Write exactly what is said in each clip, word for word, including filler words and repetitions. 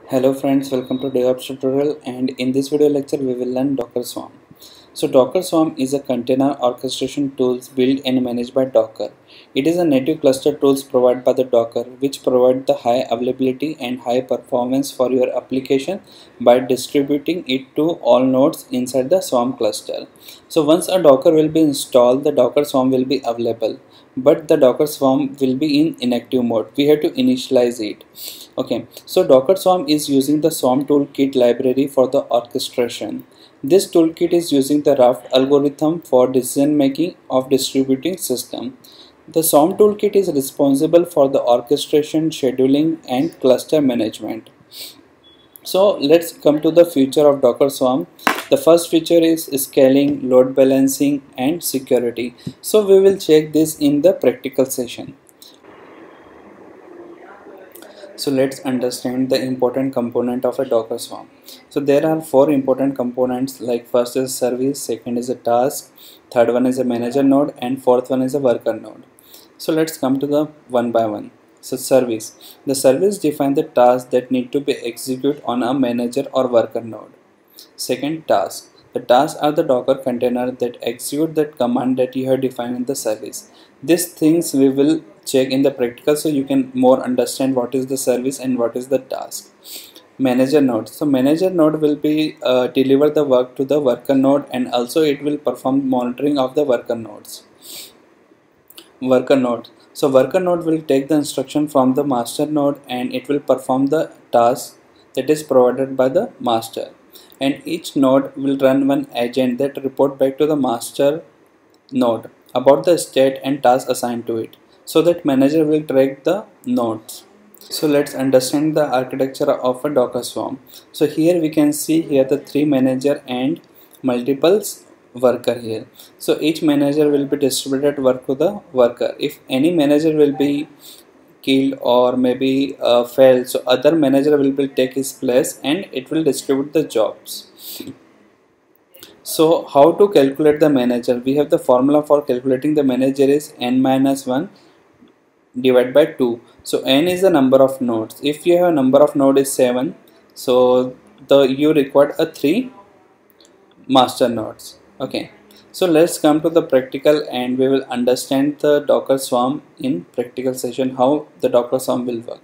Hello friends, welcome to DevOps tutorial, and in this video lecture we will learn Docker Swarm. So Docker Swarm is a container orchestration tools built and managed by Docker. It is a native cluster tools provided by the Docker which provide the high availability and high performance for your application by distributing it to all nodes inside the Swarm cluster. So once a Docker will be installed, the Docker Swarm will be available, but the Docker Swarm will be in inactive mode. We have to initialize it. Okay, so Docker Swarm is using the Swarm toolkit library for the orchestration. This toolkit is using the Raft algorithm for decision making of distributing system. The Swarm toolkit is responsible for the orchestration, scheduling, and cluster management. So let's come to the feature of Docker Swarm. The first feature is scaling, load balancing, and security. So we will check this in the practical session. So let's understand the important component of a Docker Swarm. So there are four important components, like first is service, second is a task, third one is a manager node, and fourth one is a worker node. So let's come to the one by one. So service. The service defines the tasks that need to be executed on a manager or worker node. Second, task. The tasks are the Docker container that execute that command that you have defined in the service. These things we will check in the practical so you can more understand what is the service and what is the task. Manager node. So manager node will be uh, deliver the work to the worker node, and also it will perform monitoring of the worker nodes. Worker node. So worker node will take the instruction from the master node and it will perform the task that is provided by the master. And each node will run one agent that report back to the master node about the state and task assigned to it, so that manager will track the nodes. So let's understand the architecture of a Docker Swarm. So here we can see here the three manager and multiples worker here. So each manager will be distributed work to the worker. If any manager will be killed or maybe uh, failed, so other manager will be take his place and it will distribute the jobs. So how to calculate the manager? We have the formula for calculating the manager is n minus one divided by two. So n is the number of nodes. If you have a number of node is seven, so the you require a three master nodes. Okay, so let's come to the practical and we will understand the Docker Swarm in practical session, how the Docker Swarm will work.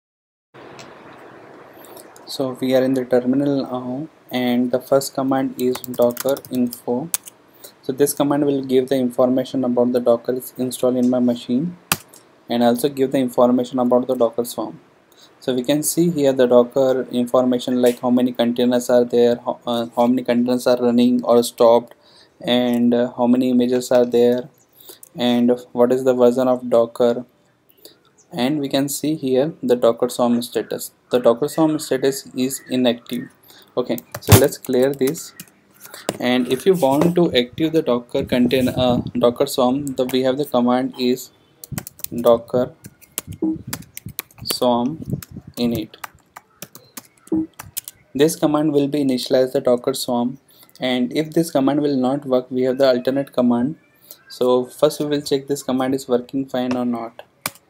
So we are in the terminal now, and the first command is docker info. So this command will give the information about the Docker is installed in my machine and also give the information about the Docker Swarm. So we can see here the Docker information, like how many containers are there, how, uh, how many containers are running or stopped, and uh, how many images are there, and what is the version of Docker. And we can see here the Docker Swarm status. The Docker Swarm status is inactive. Okay, so let's clear this. And if you want to active the Docker container uh, Docker Swarm, the we have the command is docker swarm init. This command will be initialize the Docker Swarm, and if this command will not work, we have the alternate command. So first we will check this command is working fine or not.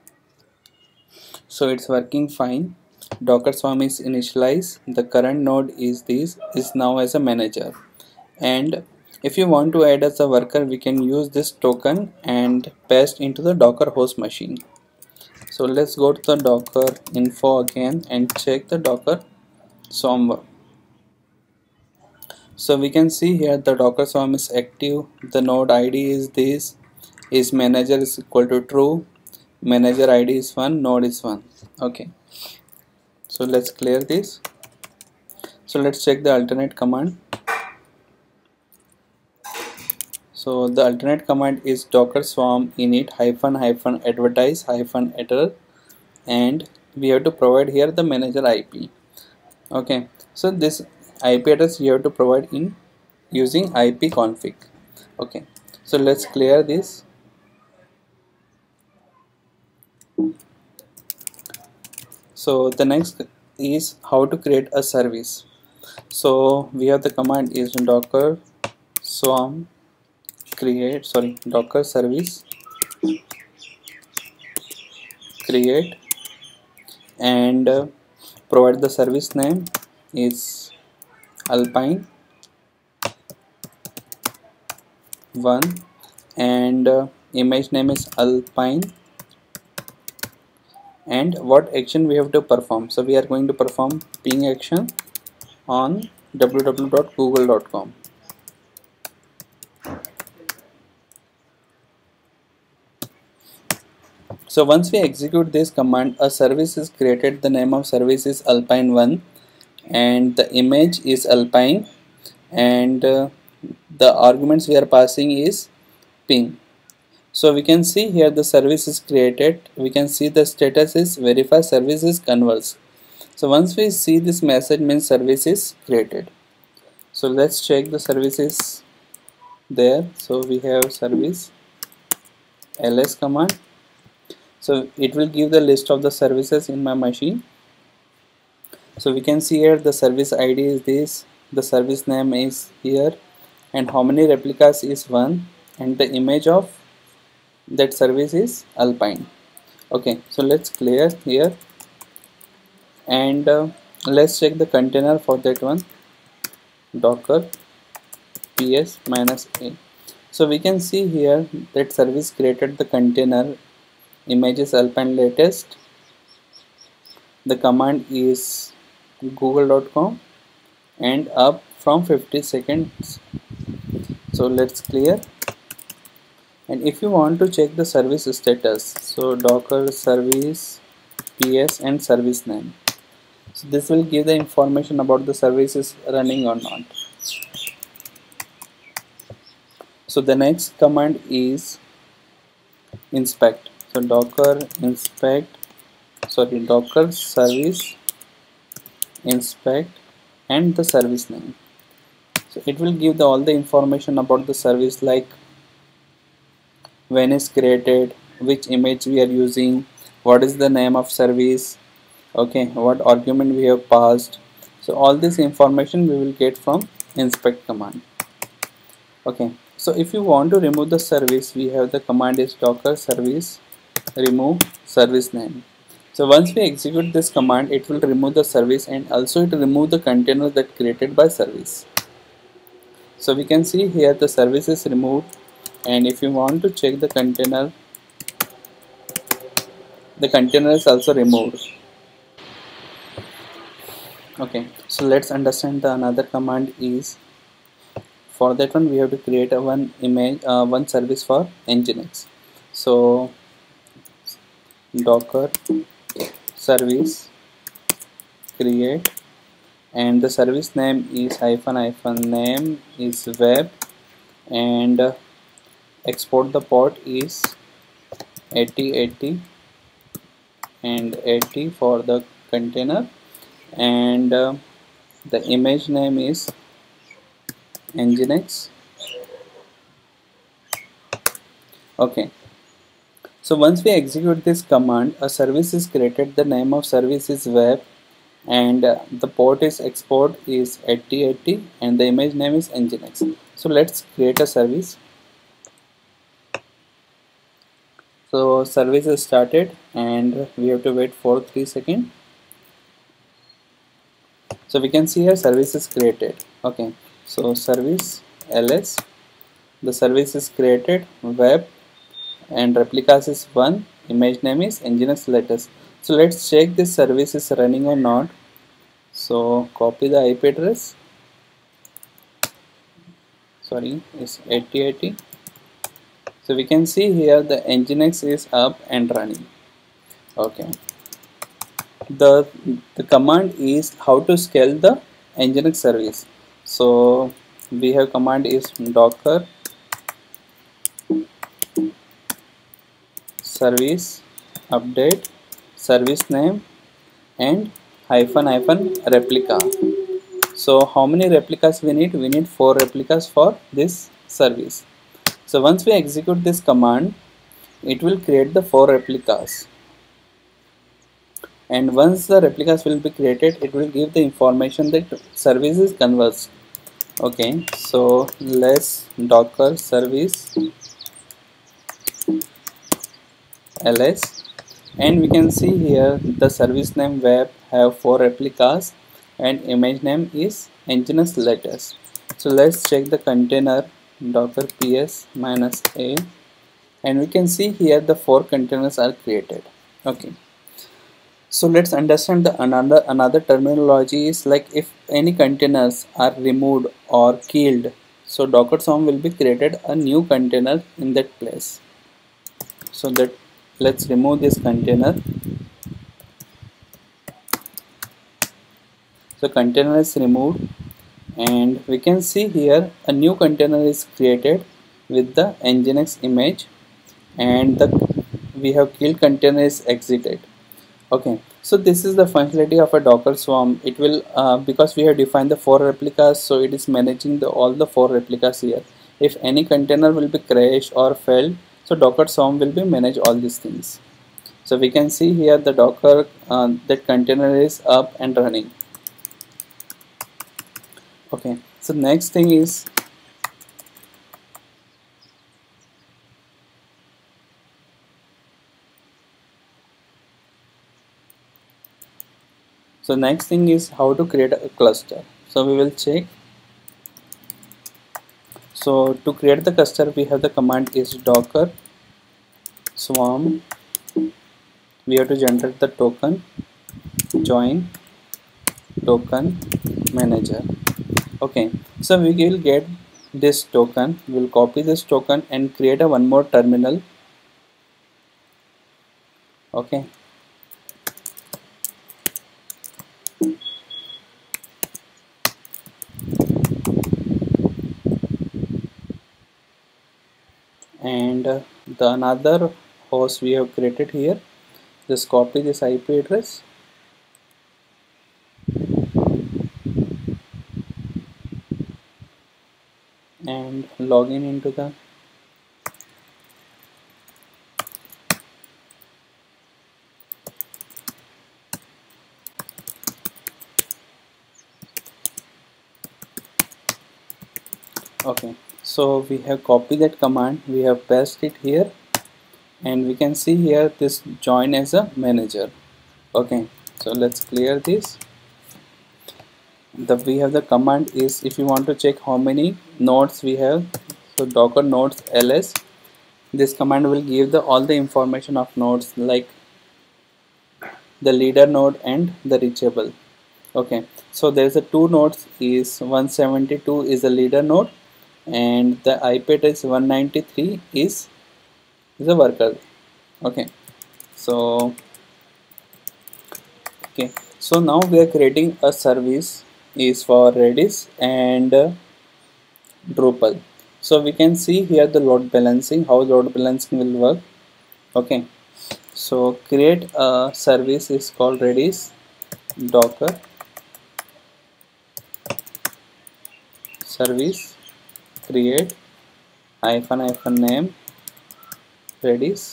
So it's working fine. Docker Swarm is initialized. The current node is this is now as a manager, and if you want to add as a worker, we can use this token and paste into the Docker host machine. So let's go to the Docker info again and check the Docker Swarm. So we can see here the Docker Swarm is active. The node I D is this, is manager is equal to true, manager I D is one, node is one. Okay, so let's clear this. So let's check the alternate command. So the alternate command is docker swarm init hyphen hyphen advertise hyphen error, and we have to provide here the manager I P. Okay, so this I P address you have to provide in using ipconfig. Okay, so let's clear this. So the next is how to create a service. So we have the command is docker swarm create sorry docker service create, and uh, provide the service name is Alpine one, and uh, image name is Alpine, and what action we have to perform. So we are going to perform ping action on w w w dot google dot com. So once we execute this command, a service is created. The name of service is Alpine one, and the image is Alpine, and uh, the arguments we are passing is ping. So we can see here the service is created. We can see the status is verify service is converts. So once we see this message, means service is created. So let's check the services there. So we have service ls command. So it will give the list of the services in my machine. So we can see here the service I D is this, the service name is here, and how many replicas is one, and the image of that service is Alpine. Okay, so let's clear here, and uh, let's check the container for that one, docker ps minus a. So we can see here that service created the container, image is Alpine latest, the command is google dot com, and up from fifty seconds. So let's clear, and if you want to check the service status, so docker service ps and service name. So this will give the information about the service is running or not. So the next command is inspect. So docker inspect, sorry docker service inspect and the service name. So it will give the, all the information about the service, like when is created, which image we are using, what is the name of service, okay, what argument we have passed. So all this information we will get from inspect command. Okay, so if you want to remove the service, we have the command is docker service remove service name. So once we execute this command, it will remove the service, and also it will remove the container that created by service. So we can see here the service is removed, and if you want to check the container, the container is also removed. Okay, so let's understand the another command is, for that one we have to create a one image uh, one service for Nginx. So docker service create, and the service name is hyphen hyphen name is web, and uh, export the port is eighty eighty and eighty for the container, and uh, the image name is Nginx. Okay, so once we execute this command, a service is created. The name of service is web, and uh, the port is export is eighty eighty, and the image name is Nginx. So let's create a service. So service is started, and we have to wait for three seconds. So we can see here service is created. Okay, so service ls, the service is created, web, and replicas is one, image name is Nginx latest. So let's check this service is running or not. So copy the I P address, sorry, is eighty eighty. So we can see here the Nginx is up and running. Okay, the the command is how to scale the Nginx service. So we have command is docker service update service name and hyphen hyphen replica. So how many replicas we need? We need four replicas for this service. So once we execute this command, it will create the four replicas, and once the replicas will be created, it will give the information that service is converged. Okay, so let's docker service ls, and we can see here the service name web have four replicas and image name is Nginx latest. So let's check the container docker ps minus a, and we can see here the four containers are created. Okay, so let's understand the another another terminology is like if any containers are removed or killed, so docker swarm will be created a new container in that place. So that let's remove this container. So container is removed, and we can see here a new container is created with the Nginx image, and the we have kill container is exited. Okay, so this is the functionality of a docker swarm. It will uh, because we have defined the four replicas, so it is managing the all the four replicas here. If any container will be crashed or failed, so docker swarm will be manage all these things. So we can see here the docker uh, that container is up and running. Okay, so next thing is so next thing is how to create a cluster. So we will check. So to create the cluster, we have the command is docker swarm. We have to generate the token join token manager. Okay, so we will get this token. We'll copy this token and create a one more terminal. Okay, and uh, the another host we have created here, just copy this I P address and log in into the okay, so we have copied that command, we have pasted it here, and we can see here this join as a manager. Okay, so let's clear this. The we have the command is if you want to check how many nodes we have, so docker nodes ls, this command will give the all the information of nodes like the leader node and the reachable. Okay, so there's a two nodes is one seventy-two is the leader node, and the I P address one ninety-three is is a worker. Okay, so okay, so now we are creating a service is for Redis and uh, Drupal. So we can see here the load balancing, how load balancing will work. Okay, so create a service is called Redis Docker service create hyphen hyphen name Redis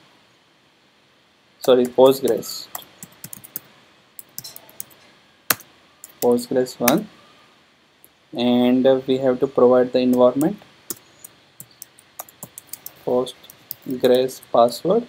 sorry Postgres Postgres one, and uh, we have to provide the environment Postgres password.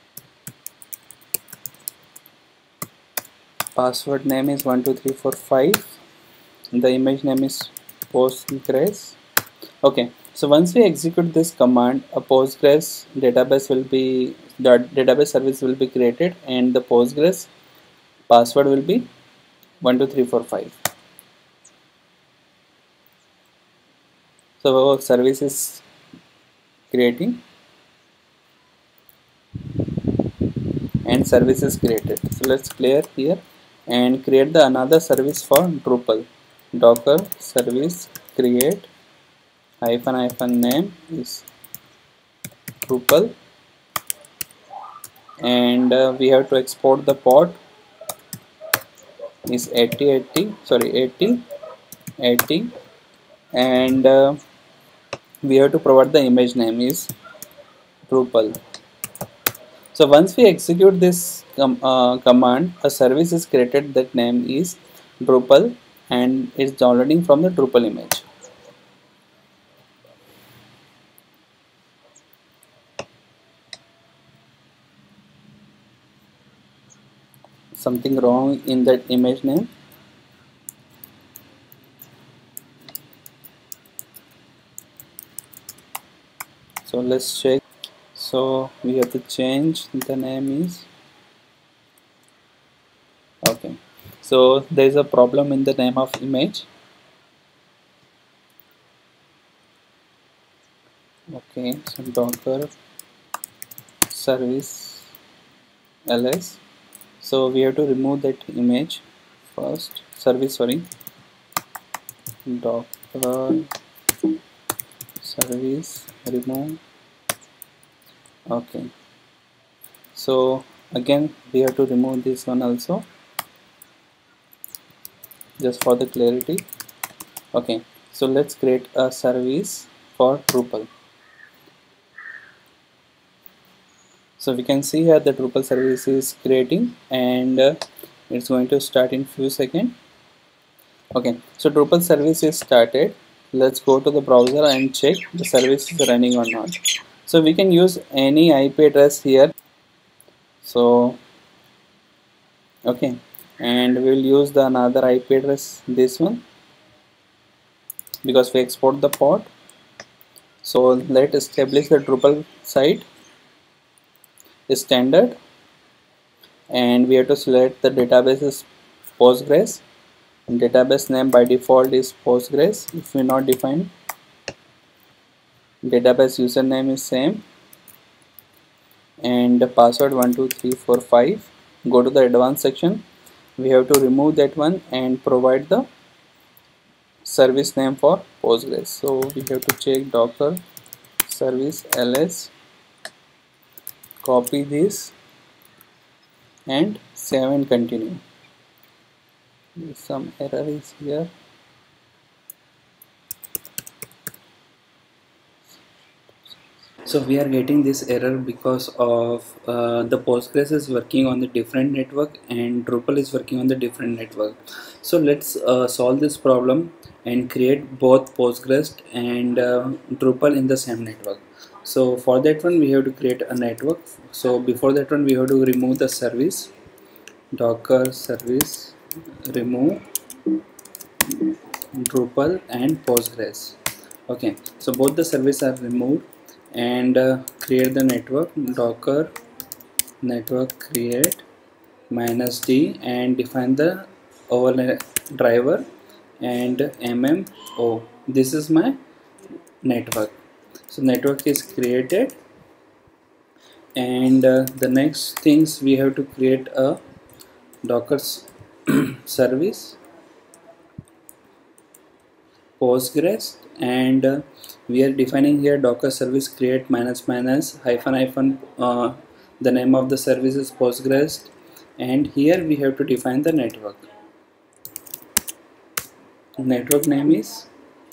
Password name is one two three four five. The image name is Postgres. Okay, so once we execute this command, a Postgres database will be the database service will be created, and the Postgres password will be one two three four five. So our service is creating and service is created. So let's clear here and create the another service for Drupal. Docker service create hyphen hyphen name is Drupal, and uh, we have to export the port is eighty eighty sorry eighty eighty, and uh, we have to provide the image name is Drupal. So once we execute this com uh, command, a service is created that name is Drupal and is downloading from the Drupal image. something wrong in that image name. So let's check. So we have to change the name is okay. So there is a problem in the name of image. Okay, so Docker service ls. So we have to remove that image first. Service, sorry. Docker service remove. Okay. So again we have to remove this one also, just for the clarity. Okay. So let's create a service for Drupal. So we can see here the Drupal service is creating, and uh, it's going to start in few seconds. Okay, so Drupal service is started. Let's go to the browser and check the service is running or not. So we can use any I P address here. So okay, and we'll use the another I P address, this one, because we export the pod. So let's establish the Drupal site standard, and we have to select the database is Postgres. Database name by default is Postgres. If we not define, database username is same, and the password one two three four five. Go to the advanced section. We have to remove that one and provide the service name for Postgres. So we have to check Docker service ls, copy this and save and continue. Some error is here. So we are getting this error because of uh, the Postgres is working on the different network and Drupal is working on the different network. So let's uh, solve this problem and create both Postgres and uh, Drupal in the same network. So for that one we have to create a network. So before that one we have to remove the service, Docker service remove Drupal and Postgres. Okay, so both the services are removed, and uh, create the network, Docker network create minus d, and define the overlay driver and mmo. This is my network. So network is created, and uh, the next things we have to create a Docker service Postgres, and uh, we are defining here Docker service create minus minus hyphen hyphen uh, the name of the service is Postgres, and here we have to define the network. Network name is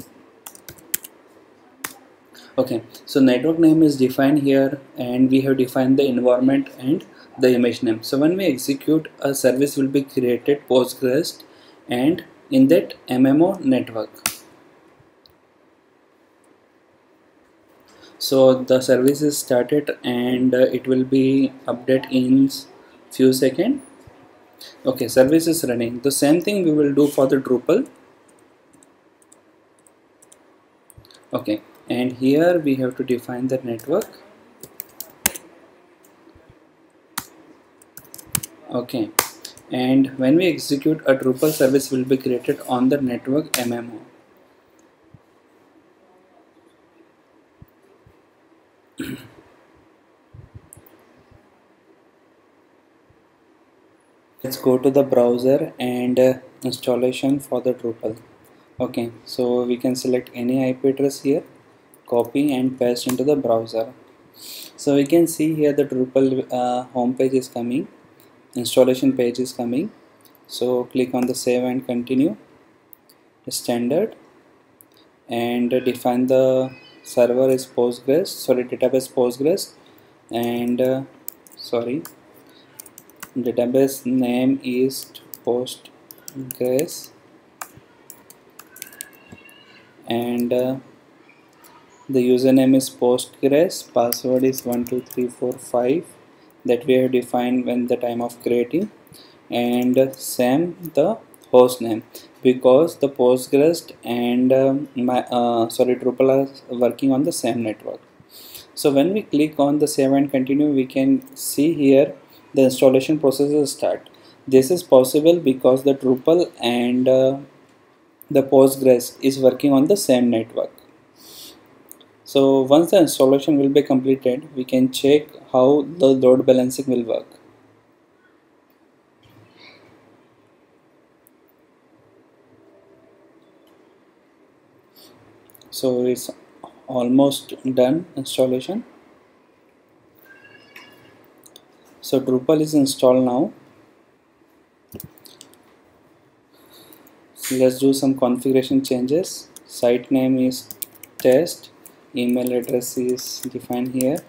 okay, so network name is defined here, and we have defined the environment and the image name. So when we execute, a service will be created Postgres and in that M M O network. So the service is started, and uh, it will be update in few seconds. Okay, service is running. The same thing we will do for the Drupal. Okay, and here we have to define the network. Okay, and when we execute, a Drupal service will be created on the network M M O. Let's go to the browser and uh, installation for the Drupal. Okay, so we can select any I P address here, copy and paste into the browser. So we can see here the Drupal uh, home page is coming, installation page is coming. So click on the save and continue standard, and define the server is Postgres, sorry database Postgres, and uh, sorry database name is Postgres, and uh, the username is Postgres, password is one two three four five that we have defined when the time of creating, and same the host name, because the Postgres and um, my uh, sorry Drupal are working on the same network. So when we click on the save and continue, we can see here the installation process will start. This is possible because the Drupal and uh, the Postgres is working on the same network. So once the installation will be completed, we can check how the load balancing will work. So it's almost done installation. So Drupal is installed now. So let's do some configuration changes. Site name is test, email address is defined here,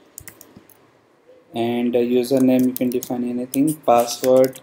and a username you can define anything, password,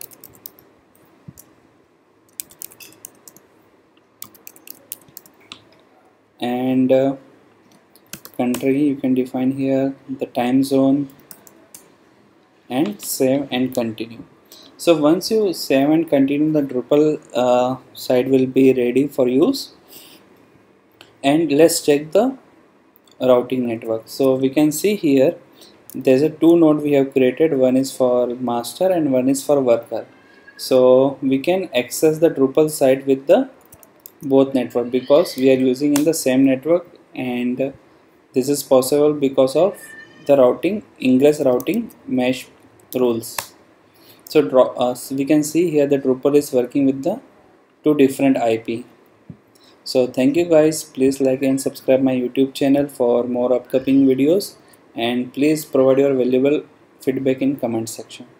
and uh, country you can define here, the time zone, and save and continue. So once you save and continue, the Drupal uh, site will be ready for use. And let's check the routing network. So we can see here there's a two node we have created, one is for master and one is for worker. So we can access the Drupal site with the both network because we are using in the same network, and this is possible because of the routing ingress routing mesh rules. So, uh, so we can see here that Drupal is working with the two different I P. So thank you guys, please like and subscribe my YouTube channel for more upcoming videos, and please provide your valuable feedback in comment section.